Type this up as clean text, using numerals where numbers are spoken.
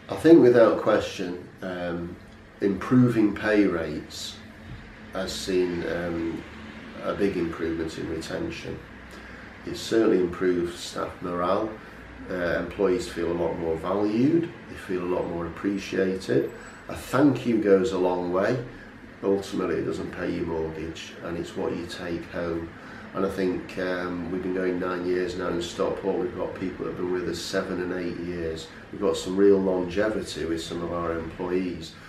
I think without question, improving pay rates has seen a big improvement in retention. It's certainly improved staff morale. Employees feel a lot more valued, they feel a lot more appreciated. A thank you goes a long way. Ultimately it doesn't pay your mortgage, and it's what you take home. And I think we've been going 9 years now in Stockport. We've got people that have been with us 7 and 8 years. We've got some real longevity with some of our employees.